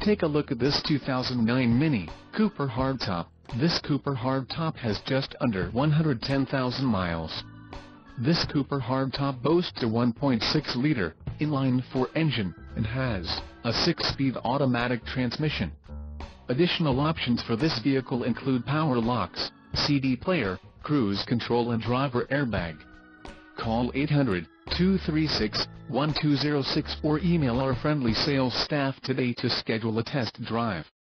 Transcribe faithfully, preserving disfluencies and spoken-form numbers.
Take a look at this two thousand nine Mini Cooper Hardtop. This Cooper Hardtop has just under one hundred ten thousand miles. This Cooper Hardtop boasts a one point six liter inline-four engine, and has a six-speed automatic transmission. Additional options for this vehicle include power locks, C D player, cruise control and driver airbag. Call eight hundred, two three six, one two zero six or email our friendly sales staff today to schedule a test drive.